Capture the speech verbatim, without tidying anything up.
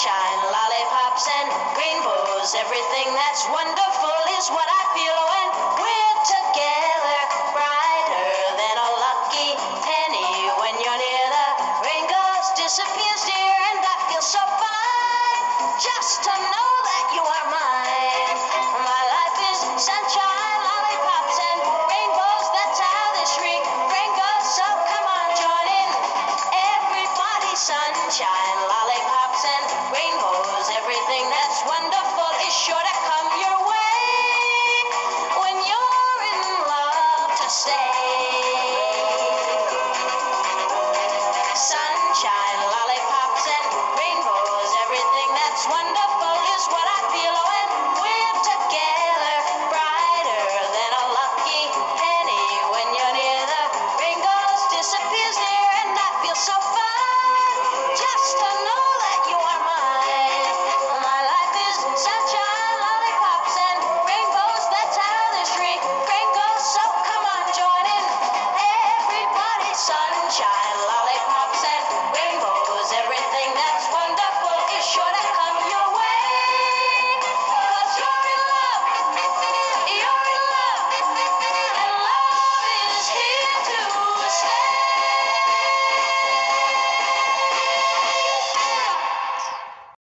sunshine, lollipops and rainbows. Everything that's wonderful is what I feel when we're together. Brighter than a lucky penny when you're near. The rain goes, disappears, dear, and I feel so fine just to know that you are mine. My life is sunshine, lollipops and rainbows. That's how this refrain goes. So come on, join in. Everybody, sunshine, lollipops and